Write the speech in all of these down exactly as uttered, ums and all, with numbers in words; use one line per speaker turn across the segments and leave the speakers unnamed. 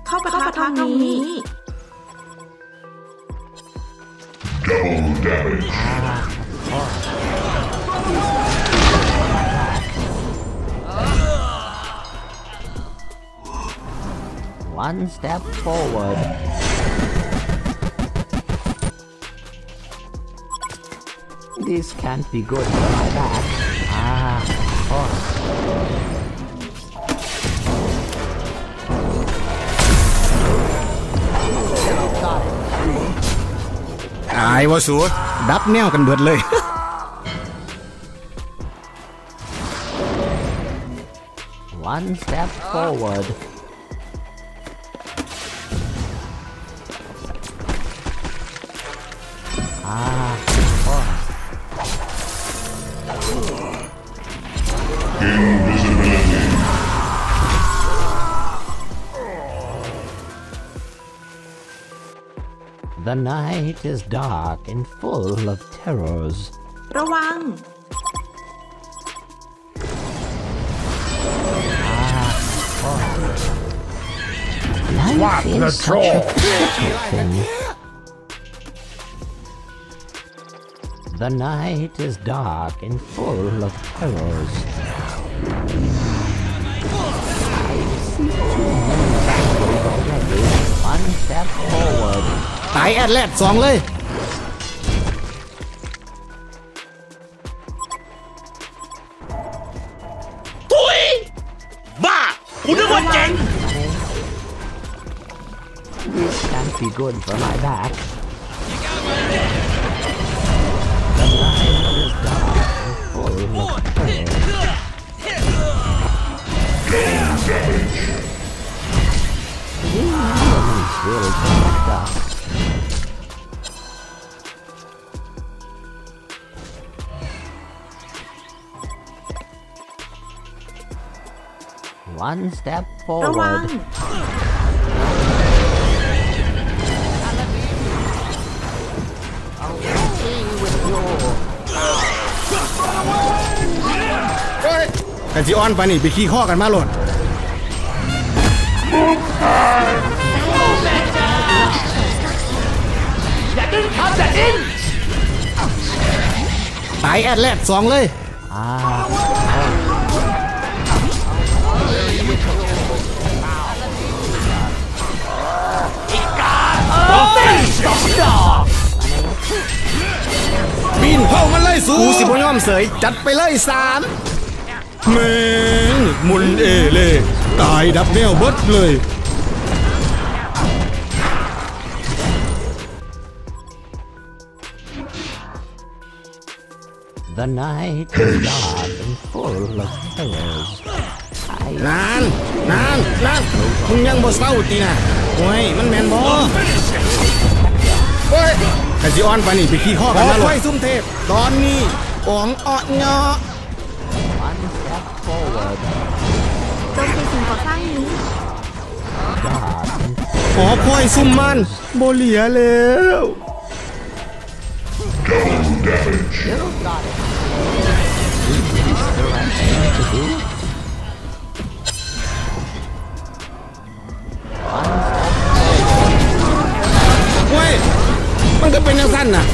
เข้าปะทะทางนี้
Double damage.
One step forward. This can't be good for my back. Ah, of course.
ตายวะสูดับแนวกันเบิดเลย
One step forward. Ah, of course.
Invisibility.
The night is dark and full of terrors.
ระวัง
Life is such a beautiful thing. The night is dark and full of terrors. I see too many battles already. One step forward.
ตายแอดแลดสองเลยตุยบ้ากูนึกว่าเจ๋ง
This can't be good for my back. The night is dark and full of terrors. The elements will protect us. One step
ระวัง
forward. With you.
กันสิออนไปนี่ไปขี้ข้อกันมาโหลดตายแอดแลดสองเลย
Ah. Oh.
ปีนเผามันเลยสูกูสิบย่อมเสยจัดไปเลยสามแม่งมุนเอเลยตายดับแนวเบิดเลย
The night is dark and full of terrors.
นานนานนานมึงยังบ่เศร้าตีน่ะโอ้ยมันแมนบ่โอ้ยกันสิออนไปนี่ไปขี้ข้อกันมาโหลดไฟซุ่มเทพตอนนี้อ๋องอ้อเนาะ
One step forward.
โจมตีสิ่งก่อสร้างนี้
Dark and
ขอคอยซุ่มมันบ่เหลียแล้ว
Double damage.
the right thing to do. One step
เว้ยมันก็เป็นยังสั้นน่ะ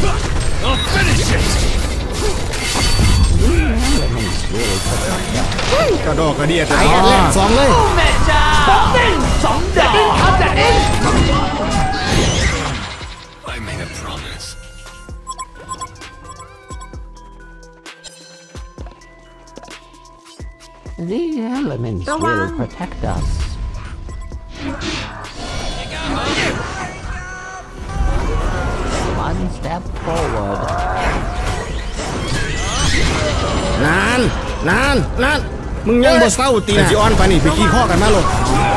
elements will protect us.
กระดอกกระเดียตายแอดแลดสองเลย
I made a promise.
The elements
ระวัง
will protect us. One step forward.
นานนานนานมึงยังบ่เศร้าตีน่ะสิออนไปนี่ไปขี้ข้อกันมาโหลด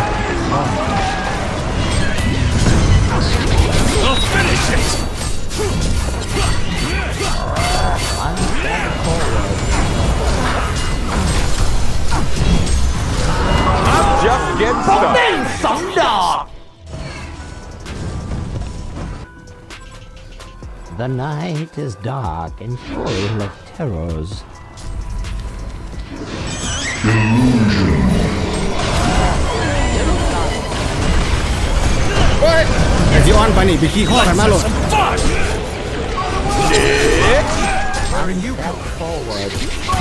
One step forward.
Just get started.
The night is dark and full of terrors.
ออนไปนี่ไปขี้ข้อกันมาโลด
Step forward.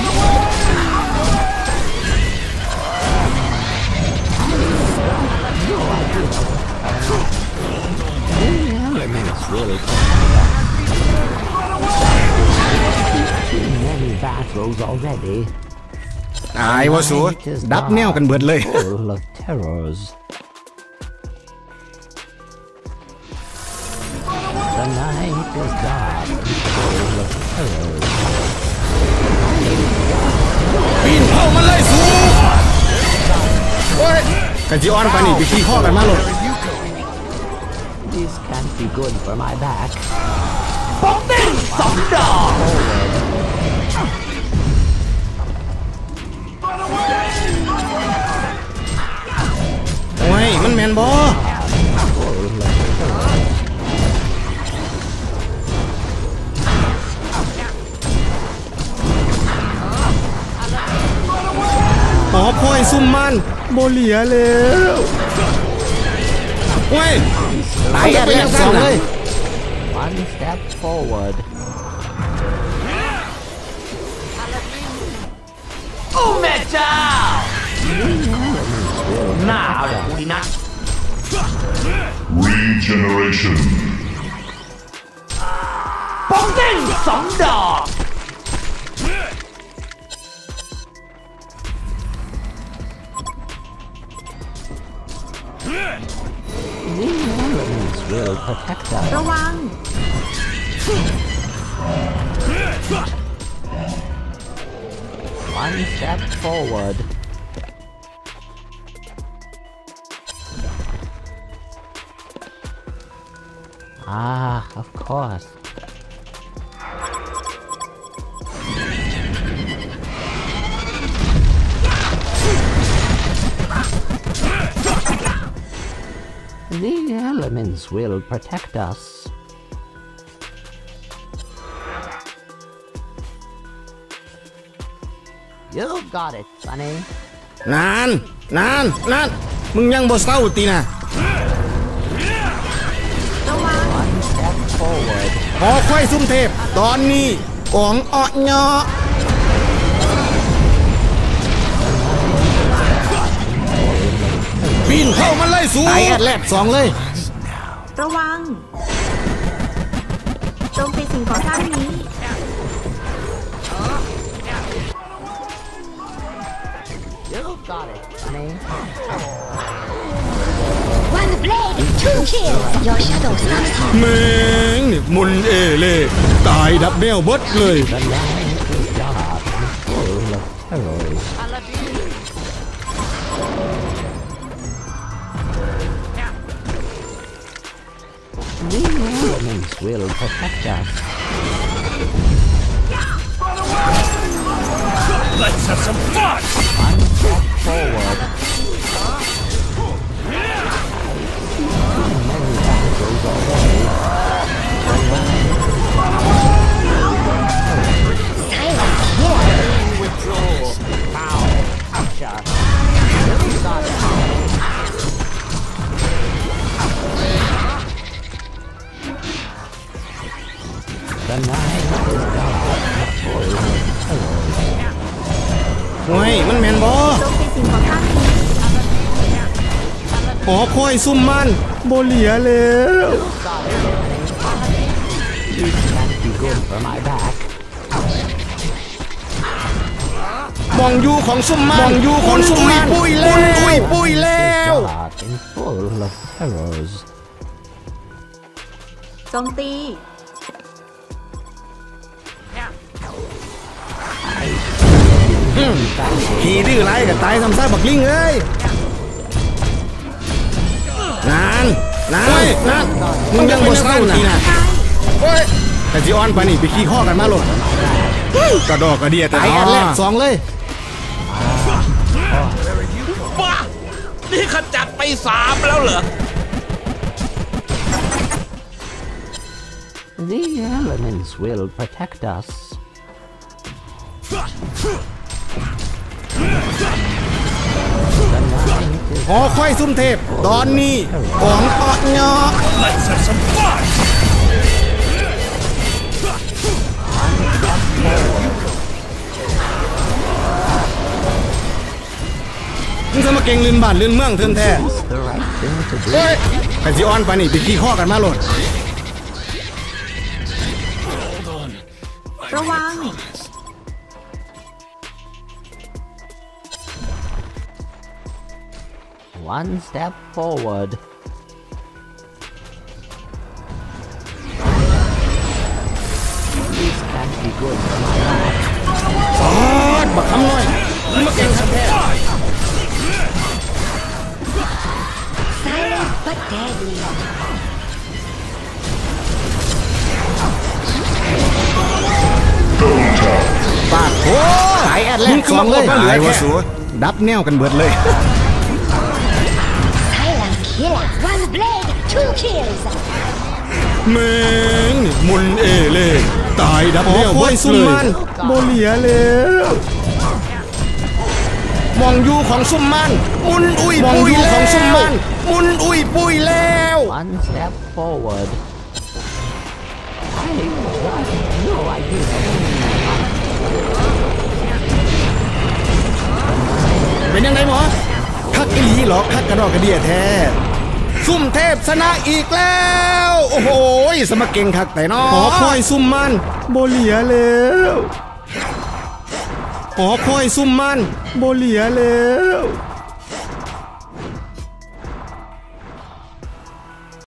Elements really too many battles already.
ตายวะสูดับแนวกันเบิดเลย
Full of terrors. The night is dark, full of terrors.
ปีนเข้ามาเลยสูโอ้ยกันจีออนไปนี่ไปขี้ข้อกันมาโลด
This can't be good for my back.
โอ้ยมันแมนบอหอคอยซุ่มมันโบเหลียแล้วโอ้ยตายแรกสองเลย
One step forward.
Oh, metal! Now, we not.
Regeneration.
ป้องเด้งสองดอก
These elements will protect us.
ระวัง
One step forward. Ah, of course. The elements will protect us. You got it, Sonny.
นานนานนานมึงยังบ่เศร้าตีนะ
ระวัง
One step forward.
หอคอยซุ่มเทพตอนนี้กองอ้อเนาะปีนเข้ามาเลยสูตายแรกสองเลย
ระวังโจมตีสิ่งก่อสร้างนี้
You got it, Sonny.
One blade, two kills. Your shadow stands tall.
แม่งนี่มุนเอเล่ตายดับแนวเบิดเลย
The night is dark and full of terrors. The elements will protect us.
Let's have some fun!
One step forward. Many battles already.
Silence here.
Withdraw. Pow. Oucha. You got it. The night is dark and full of terrors.
โอ้ยมันแมนบอ
โจมตีสิ่งก่อสร้างนี้
หอคอยซุ่มมันโบเหลียแล้ว
This can't be good for my back.
มองยูของซุ่มมันมองยูของซุ่มมันปุยแล้วปุยปุยแล้ว
Dark and full of terrors.
โจมตี
ขี่ดื้อไรกับตายทำซ่าบักลิงเอ้ยนานนานนานมึงยังบ่เศร้าตีนะโอ้ยแต่จีออนไปนี่ไปขี้ข้อกันมาโลดกระดอกกระเดียตายแรกสองเลย
บ้า นี่ขจัดไปสามแล้วเหรอ
The elements will protect us. The night is
หอค่อยซุ่มเทพตอนนี้ของออกเงาะ
Let's have some fun
มึงจะมาเก่งลืนบ้านลืนเมืองเทินแท้
The right thing to do.
เฮ้ยไอ้สิออนไปนี่ไปขี้ข้อกันมาโลด
ระวัง
One step forward. This can't be good for my life.
ปอดบักคำน้อยมึงมาเก่งครับแท้
Silent but deadly.
ปากโอ้สายแอดแลกสองเลยเหลือแค่ดับแนวกันเบิดเลย
Silent killer. One blade, two kills.
แม่งนี่มุนเอเล่ตายดับแนวเบิดเลยโบเหลียแล้วมองอยู่ของซุ่มมันมุนอุ้ยปุยของซุ่มมันมุนอุ้ยปุยแล้ว
One step forward. I have no idea.
เป็นยังไงหมอคักอีหลีหรอคักกระดอกกระเดียแท้ซุ่มเทพชนะอีกแล้วโอ้โหสมเก่งคักแต่นอหอคอยซุ่มมันโบเหลียแล้วหอคอยซุ่มมันโบเหลียแล้ว